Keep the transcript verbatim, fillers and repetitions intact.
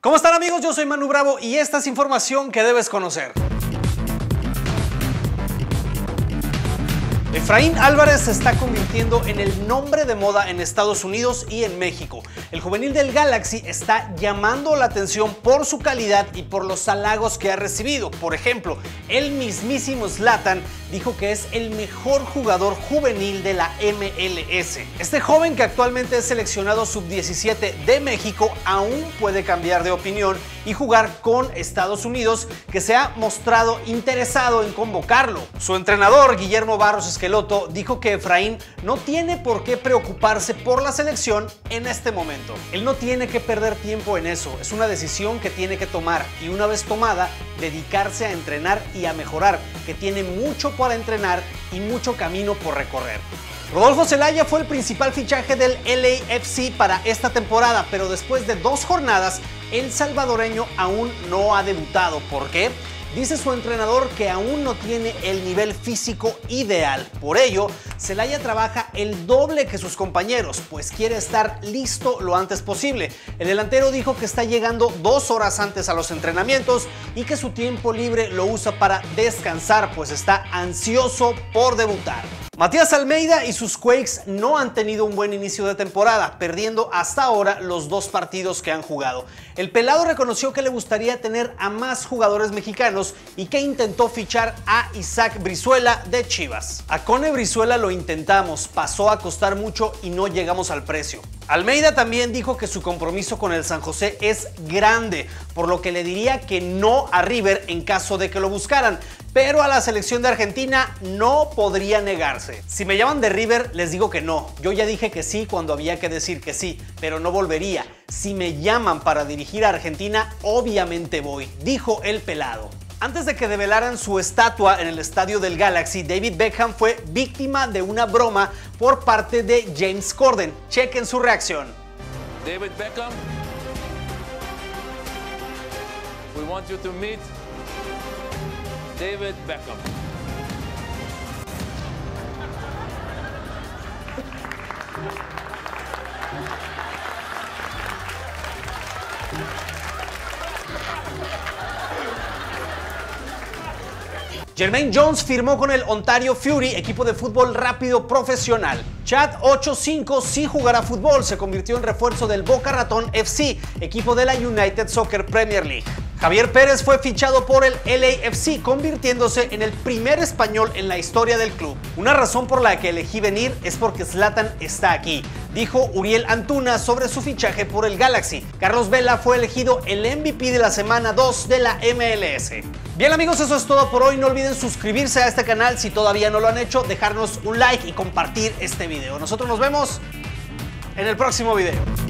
¿Cómo están, amigos? Yo soy Manu Bravo y esta es información que debes conocer. Efraín Álvarez se está convirtiendo en el nombre de moda en Estados Unidos y en México. El juvenil del Galaxy está llamando la atención por su calidad y por los halagos que ha recibido. Por ejemplo, el mismísimo Zlatan dijo que es el mejor jugador juvenil de la M L S. Este joven, que actualmente es seleccionado sub diecisiete de México, aún puede cambiar de opinión y jugar con Estados Unidos, que se ha mostrado interesado en convocarlo. Su entrenador, Guillermo Barros Esqueloto, dijo que Efraín no tiene por qué preocuparse por la selección en este momento. Él no tiene que perder tiempo en eso, es una decisión que tiene que tomar y, una vez tomada, dedicarse a entrenar y a mejorar, que tiene mucho para entrenar y mucho camino por recorrer. Rodolfo Zelaya fue el principal fichaje del L A F C para esta temporada, pero después de dos jornadas, el salvadoreño aún no ha debutado. ¿Por qué? Dice su entrenador que aún no tiene el nivel físico ideal. Por ello, Zelaya trabaja el doble que sus compañeros, pues quiere estar listo lo antes posible. El delantero dijo que está llegando dos horas antes a los entrenamientos y que su tiempo libre lo usa para descansar, pues está ansioso por debutar. Matías Almeida y sus Quakes no han tenido un buen inicio de temporada, perdiendo hasta ahora los dos partidos que han jugado. El pelado reconoció que le gustaría tener a más jugadores mexicanos y que intentó fichar a Isaac Brizuela de Chivas. A Cone Brizuela lo intentamos, pasó a costar mucho y no llegamos al precio. Almeida también dijo que su compromiso con el San José es grande, por lo que le diría que no a River en caso de que lo buscaran, pero a la selección de Argentina no podría negarse. Si me llaman de River, les digo que no. Yo ya dije que sí cuando había que decir que sí, pero no volvería. Si me llaman para dirigir a Argentina, obviamente voy, dijo el pelado. Antes de que develaran su estatua en el estadio del Galaxy, David Beckham fue víctima de una broma por parte de James Corden. Chequen su reacción. David Beckham, we want you to meet David Beckham. Jermaine Jones firmó con el Ontario Fury, equipo de fútbol rápido profesional. Chad Ochocinco sí jugará fútbol, se convirtió en refuerzo del Boca Ratón F C, equipo de la United Soccer Premier League. Javier Pérez fue fichado por el L A F C, convirtiéndose en el primer español en la historia del club. Una razón por la que elegí venir es porque Zlatan está aquí, dijo Uriel Antuna sobre su fichaje por el Galaxy. Carlos Vela fue elegido el M V P de la semana dos de la M L S. Bien, amigos, eso es todo por hoy. No olviden suscribirse a este canal si todavía no lo han hecho, dejarnos un like y compartir este video. Nosotros nos vemos en el próximo video.